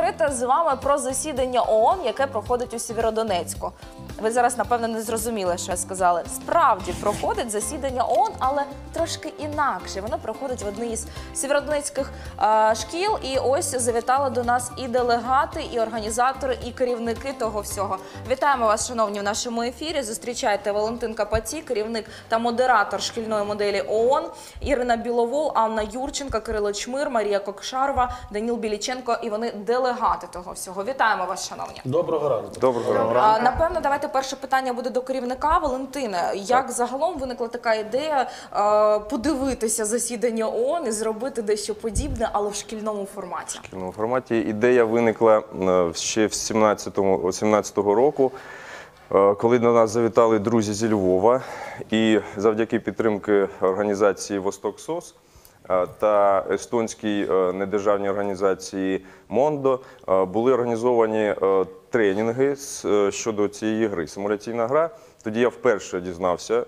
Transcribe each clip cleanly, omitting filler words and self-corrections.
поговорити з вами про засідання ООН, яке проходить у Сєвєродонецьку. Ви зараз, напевно, не зрозуміли, що я сказала. Справді проходить засідання ООН, але трошки інакше. Воно проходить в одній із сєвєродонецьких шкіл. І ось завітали до нас і делегати, і організатори, і керівники того всього. Вітаємо вас, шановні, в нашому ефірі. Зустрічайте Валентин Капаті, керівник та модератор шкільної моделі ООН, Ірина Біловол, Анна Юрченко, Кирило Чмир, Марія Кокшарова, Даніл Біліченко. І вони делегати того всього. Вітаємо вас, шановні. Доброго ранку. Доброго ранку. Напевно, давайте перше питання буде до керівника. Валентине, як загалом виникла така ідея подивитися засідання ООН і зробити дещо подібне, але в шкільному форматі? В шкільному форматі ідея виникла ще в 17-го року, коли до нас завітали друзі зі Львова, і завдяки підтримки організації «Восток СОС» та естонській недержавній організації «Мондо» були організовані тренінги щодо цієї гри. Симуляційна гра. Тоді я вперше дізнався,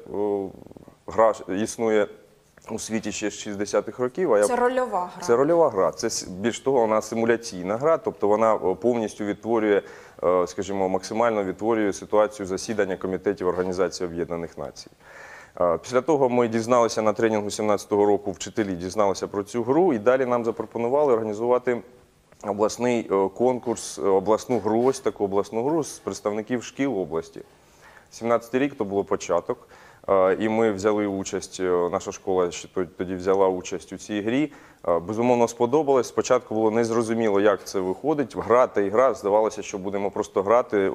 гра існує у світі ще з 60-х років. Це рольова гра. Це рольова гра. Це, більш того, вона симуляційна гра, тобто вона повністю відтворює, скажімо, максимально відтворює ситуацію засідання комітетів Організації Об'єднаних Націй. Після того ми дізналися на тренінгу 17-го року, вчителі дізналися про цю гру, і далі нам запропонували організувати обласний конкурс, обласну гру, ось таку обласну гру з представників шкіл області. 17-й рік то було початок, і ми взяли участь, наша школа ще тоді взяла участь у цій грі. Безумовно, сподобалось. Спочатку було незрозуміло, як це виходить. Гра та ігра, здавалося, що будемо просто грати,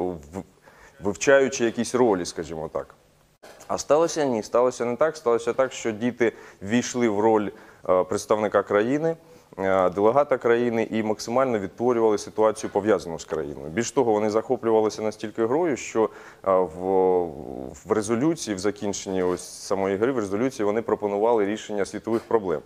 вивчаючи якісь ролі, скажімо так. А сталося ні, сталося не так. Сталося так, що діти ввійшли в роль представника країни, делегата країни і максимально відтворювали ситуацію, пов'язану з країною. Більш того, вони захоплювалися настільки грою, що в резолюції, в закінченні ось самої гри, в резолюції вони пропонували рішення світових проблем.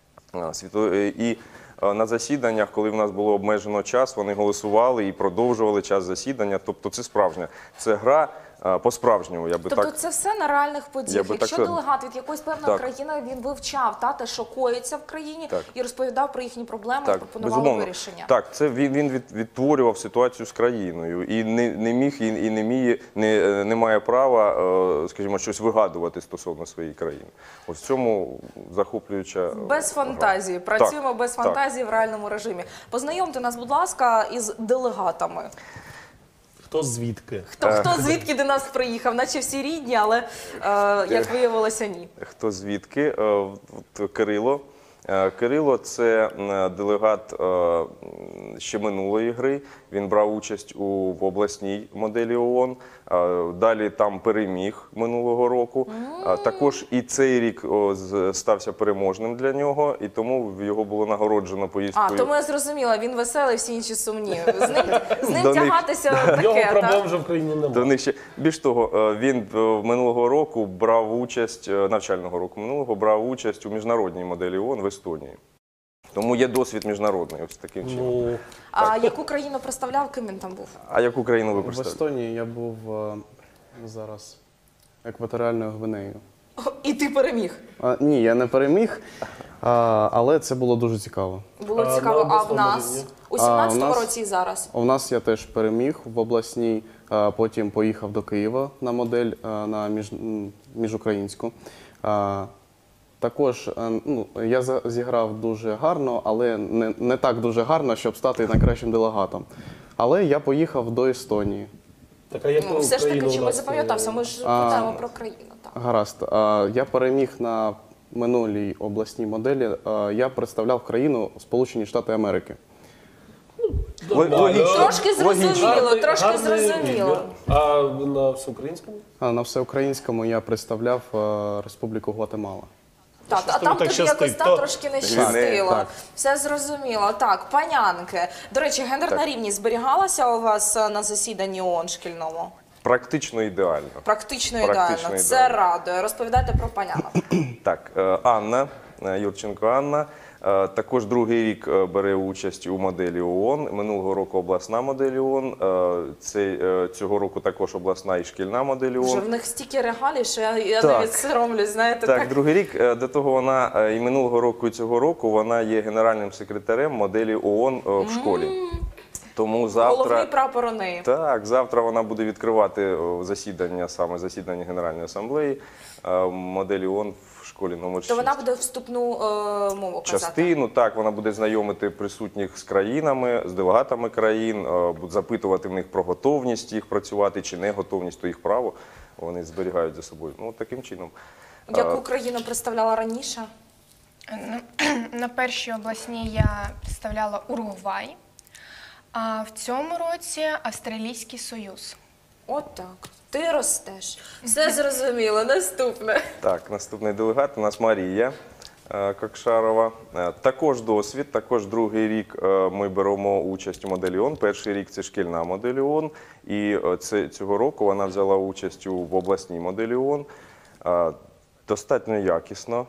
І на засіданнях, коли в нас було обмежено час, вони голосували і продовжували час засідання. Тобто це справжня, це гра по-справжньому, я би так... Тобто це все на реальних подіях. Якщо делегат від якоїсь певної країни, він вивчав те, що коїться в країні, і розповідав про їхні проблеми, пропонував вирішення. Так, це він відтворював ситуацію з країною і не міг, і не має права, скажімо, щось вигадувати стосовно своєї країни. Ось в цьому захоплююча без фантазії. Працюємо без фантазії в реальному режимі. Познайомте нас, будь ласка, із делегатами. Хто звідки? Хто звідки до нас приїхав? Наче всі рідні, але, як виявилося, ні. Хто звідки? Кирило. Кирило – це делегат ще минулої гри. Він брав участь в обласній моделі ООН. Далі там переміг минулого року. Також і цей рік стався переможним для нього, і тому його було нагороджено поїздкою. Тому я зрозуміла, він веселий, всі інші сумні. З ним тягатися таке. Його проблем вже в країні немає. Більш того, він минулого року брав участь, навчального року минулого, брав участь у міжнародній моделі ООН в Естонії. Тому є досвід міжнародний, ось таким чином. А яку країну представляв, ким він там був? А яку країну ви В представляєте? Естонії я був зараз екваторіальною Гвинеєю. І ти переміг? Ні, я не переміг, але це було дуже цікаво. Було цікаво. А в нас? У 17-му році і зараз? У нас я теж переміг в обласній, потім поїхав до Києва на модель, на міжукраїнську. Також я зіграв дуже гарно, але не так дуже гарно, щоб стати найкращим делегатом. Але я поїхав до Естонії. Так, а яку Все ж таки, країну чимось запам'ятався, ми ж питаємо про країну. Гаразд. Я переміг на минулій обласній моделі. Я представляв країну Сполучені Штати Америки. Трошки зрозуміло, трошки зрозуміло. А на всеукраїнському? На всеукраїнському я представляв Республіку Гватемала. Так, а там тобі якось трошки не щастило. Все зрозуміло. Так, панянки. До речі, гендерна рівність зберігалася у вас на засіданні ООН шкільному? Практично ідеально. Практично ідеально. Це радує. Розповідайте про панянок. Так, Анна, Юрченко Анна, також другий рік бере участь у моделі ООН. Минулого року обласна модель ООН, цього року також обласна і шкільна модель ООН. Вже в них стільки регалій, що я навіть соромлюсь, знаєте. Так, другий рік. До того вона і минулого року, і цього року вона є генеральним секретарем моделі ООН в школі. Тому завтра... Головний прапор у неї. Так, завтра вона буде відкривати засідання, саме засідання Генеральної асамблеї моделі ООН в школі номер 6. То вона буде вступну мову казати. Частину, так, вона буде знайомити присутніх з країнами, з делегатами країн, буде запитувати в них про готовність їх працювати чи не готовність, то їх право вони зберігають за собою. Ну, таким чином. Яку країну представляла раніше? На першій обласній я представляла Уругвай, а в цьому році Австралійський Союз. От так. Ти ростеш. Все зрозуміло. Наступне. Так, наступний делегат у нас Марія Кокшарова. Також досвід, також другий рік ми беремо участь у моделі ООН. Перший рік це шкільна модель ООН, і цього року вона взяла участь в обласній моделі ООН. Достатньо якісно,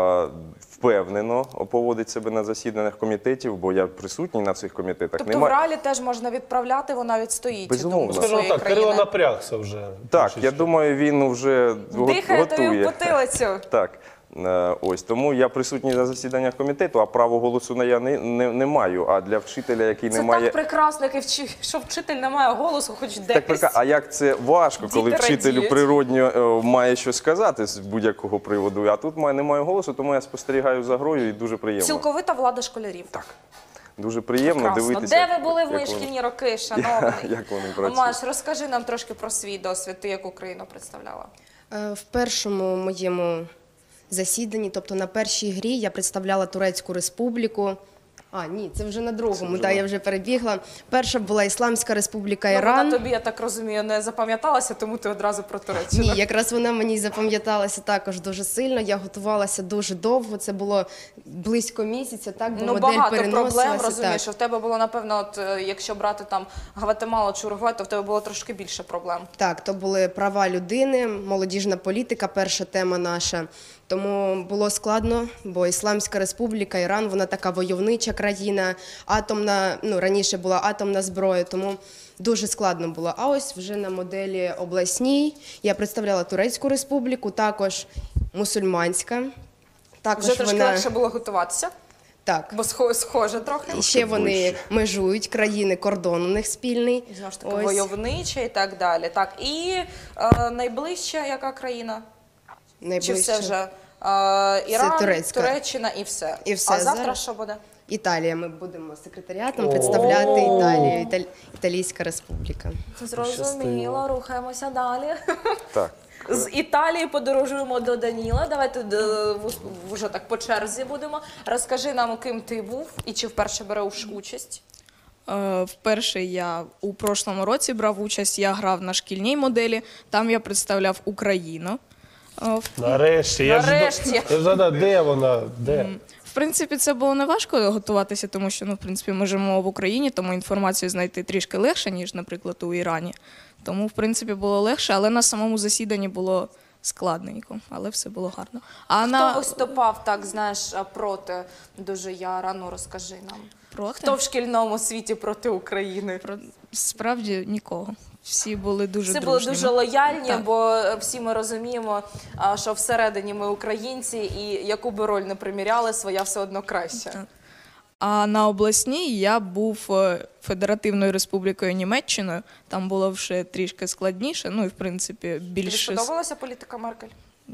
впевнено поводить себе на засіданнях комітетів, бо я присутній на цих комітетах. Тобто в ралі теж можна відправляти, вона відстоїть Безумовно. думку Скажімо своєї так, Кирило країни. напрягся вже. Так, трішечки. я думаю, він вже Дихає тобі в готує. потилицю. Так. Ось, тому я присутній на засіданнях комітету, а право голосу я не маю. А для вчителя, який Це не має... так прекрасно, що вчитель не має голосу, хоч десь. А як це важко, коли Діти вчителю радіють. природньо має щось сказати з будь-якого приводу, а тут не маю голосу, тому я спостерігаю за грою і дуже приємно. Цілковита влада школярів. Так. Дуже приємно Прекрасно. дивитися. Де ви були в мої як вони- шкільні роки, шановний? Як вони працюють. Маш, розкажи нам трошки про свій досвід. Ти яку країну представляла? В першому моєму засіданні, тобто на першій грі, я представляла Турецьку Республіку. Ні, це вже на другому, я вже перебігла. Перша була Ісламська Республіка Ну, Іран. вона тобі, я так розумію, не запам'яталася, тому ти одразу про Туреччину. Ні, якраз вона мені запам'яталася також дуже сильно. Я готувалася дуже довго, це було близько місяця, так, бо модель багато переносилася. проблем, розумієш, так. що в тебе було, напевно, якщо брати там Гватемалу чи Уругвай, то в тебе було трошки більше проблем. Так, то були права людини, молодіжна політика, перша тема наша. Тому було складно, бо Ісламська Республіка, Іран, вона така войовнича країна, атомна, раніше була атомна зброя, тому дуже складно було. А ось вже на моделі обласній я представляла Турецьку Республіку, також мусульманська. Також Вже трошки легше було готуватися, Так. бо схоже трохи. І ще вони межують країни, кордон у них спільний. Знову ж таки, Ось. войовнича і так далі. Так, і найближча яка країна? Чи Найближче. все вже Іран, Турецька. Туреччина і все? І все. А завтра Зараз- що буде? Італія. Ми будемо секретаріатом представляти Італію, Італійська Республіка. Зрозуміло, рухаємося далі. Так. З Італії подорожуємо до Даніла. Давайте вже так по черзі будемо. Розкажи нам, ким ти був і чи вперше береш участь. Вперше я у прошлому році брав участь, я грав на шкільній моделі, там я представляв Україну. Нарешті. Нарешті. Я вже гадав, де вона? Де? В принципі, це було не важко готуватися, тому що, в принципі, ми живемо в Україні, тому інформацію знайти трішки легше, ніж, наприклад, у Ірані. Тому, в принципі, було легше, але на самому засіданні було складненько, але все було гарно. Хто виступав, так, знаєш, проти дуже яра? Ну, розкажи нам. Проти? Хто в шкільному світі проти України? Справді нікого. Всі були дуже Всі були дружніми. дуже лояльні, Так. бо всі ми розуміємо, що всередині ми українці, і яку би роль не приміряли, своя все одно краща. Так. А на обласній я був Федеративною Республікою Німеччиною. Там було вже трішки складніше, ну і в принципі Тобі більше сподобалася політика Меркель?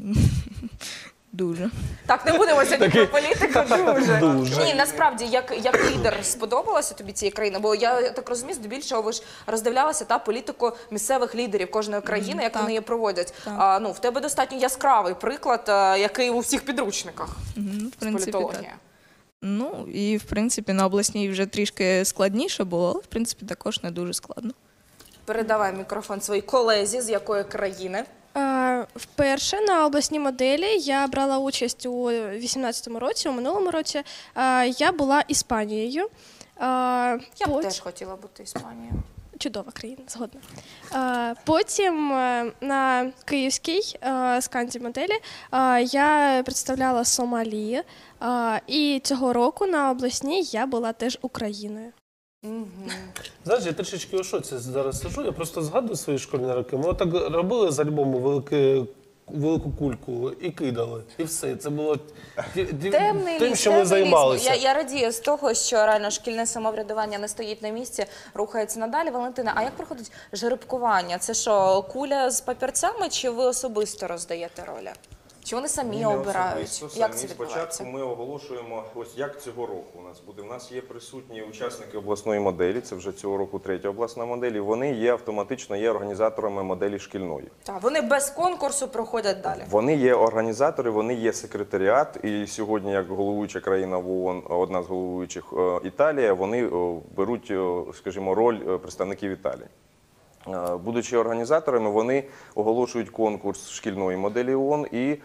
дуже. Так, не будемо сьогодні про політику. Дуже. Ні, насправді, як лідер сподобалося тобі цієї країни? Бо я так розумію, здебільшого ви ж роздивлялися політику місцевих лідерів кожної країни, як так. вони її проводять. Так. В тебе достатньо яскравий приклад, який у всіх підручниках В з принципі, так. політології. Ну і в принципі на обласній вже трішки складніше було, але в принципі також не дуже складно. Передавай мікрофон своїй колезі, з якої країни. Вперше на обласній моделі я брала участь у 2018 році, у минулому році. Я була Іспанією. Я б теж хотіла бути Іспанією. Чудова країна, згодна. Потім на київській сканді моделі я представляла Сомалі. І цього року на обласній я була теж Україною. Знаєш, я трішечки у шоці зараз сижу, я просто згадую свої школьні роки. Ми отак робили з альбому великий велику кульку і кидали. І все. Це було Темний тим, ліс, що ми темний ліс. займалися. Я радію з того, що реально шкільне самоврядування не стоїть на місці, рухається надалі. Валентина, а як проходить жеребкування? Це що, куля з папірцями, чи ви особисто роздаєте ролі? Чи вони самі обирають? Як це відбувається? Спочатку ми оголошуємо, ось як цього року у нас буде. У нас є присутні учасники обласної моделі, це вже цього року 3-я обласна модель, і вони є автоматично організаторами моделі шкільної. Так, вони без конкурсу проходять далі. Вони є організатори, вони є секретаріат, і сьогодні, як головуюча країна в ООН, одна з головуючих Італія, вони беруть, скажімо, роль представників Італії. Будучи організаторами, вони оголошують конкурс шкільної моделі ООН і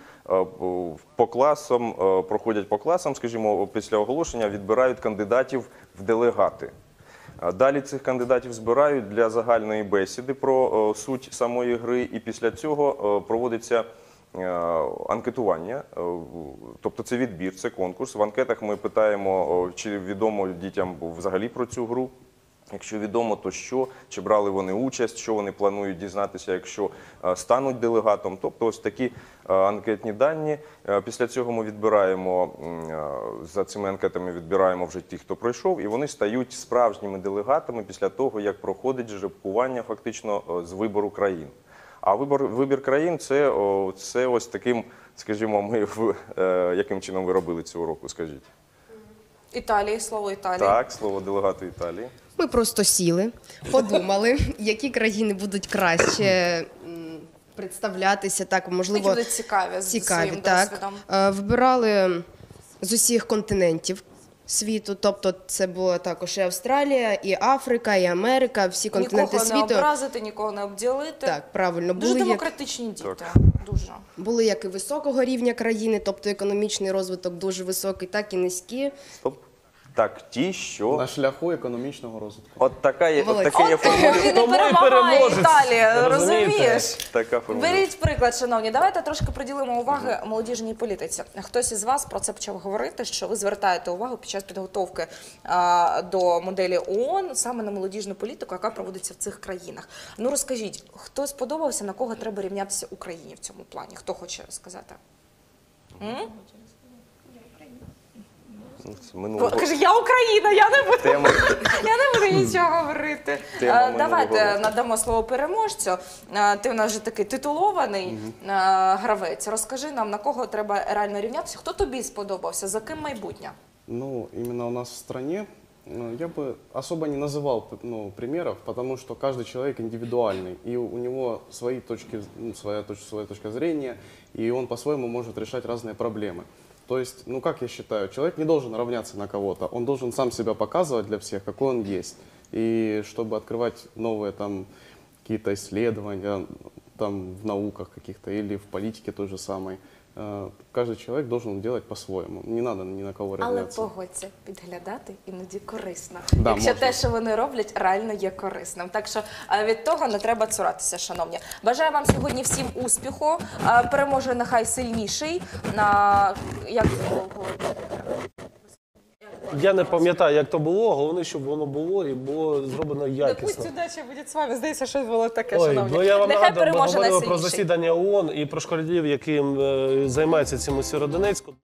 по класам, проходять по класам, скажімо, після оголошення відбирають кандидатів в делегати. Далі цих кандидатів збирають для загальної бесіди про суть самої гри, і після цього проводиться анкетування, тобто це відбір, це конкурс. В анкетах ми питаємо, чи відомо дітям взагалі про цю гру. Якщо відомо, то що, чи брали вони участь, що вони планують дізнатися, якщо стануть делегатом. Тобто ось такі анкетні дані. Після цього ми відбираємо, за цими анкетами відбираємо вже тих, хто пройшов, і вони стають справжніми делегатами після того, як проходить жеребкування фактично з вибору країн. А вибір країн – це ось таким, скажімо, яким чином ви робили цього року, скажіть? Італії, слово Італії. Так, слово делегату Італії. Ми просто сіли, подумали, які країни будуть краще представлятися, так, можливо, Які будуть цікаві з своїм так. досвідом. Вибирали з усіх континентів світу, тобто це була також і Австралія, і Африка, і Америка, всі континенти Нікого світу. не образити, нікого не обділити. Так, правильно. Дуже Були демократичні діти. Дуже. були як і високого рівня країни, тобто економічний розвиток дуже високий, так і низькі. Стоп. Так, ті, що... На шляху економічного розвитку. От таке є Тому формулювання. він і Тому і перемагає переможець. Італія, Розумієте? розумієш? Така формулювання. Беріть приклад, шановні. Давайте трошки приділимо уваги молодіжній політиці. Хтось із вас про це почав говорити, що ви звертаєте увагу під час підготовки до моделі ООН саме на молодіжну політику, яка проводиться в цих країнах. Ну розкажіть, хто сподобався, на кого треба рівнятися Україні в цьому плані? Хто хоче сказати? Каже, я Україна, я не буду нічого говорити. Давайте надамо слово переможцю. Ти у нас вже такий титулований гравець. Розкажи нам, на кого треба реально рівнятися. Хто тобі сподобався, за ким майбутнє? Ну, именно у нас в стране я бы особо не называл примеров, потому что каждый человек индивидуальный, и у него свои точки, своя точка зрения, и он по-своему может решать разные проблемы. То есть, ну как я считаю, человек не должен равняться на кого-то, он должен сам себя показывать для всех, какой он есть. И чтобы открывать новые там какие-то исследования там в науках каких-то или в политике той же самой, каждый человек должен делать по-своєму. Не треба ні на кого рівнятися. Але погодься, підглядати іноді корисно. Да, якщо можна. те, що вони роблять, реально є корисним. Так що від того не треба цуратися, шановні. Бажаю вам сьогодні всім успіху. Переможе нехай сильніший. Я не пам'ятаю, як то було, головне, щоб воно було і було зроблено якісно. Пусть удача буде з вами. Здається, щось було таке, Ой, шановні. ну я вам Нехай нагадую, ми переможе говорили про найсильніший. засідання ООН і про школярів, яким займаються цим у Сєвєродонецьку.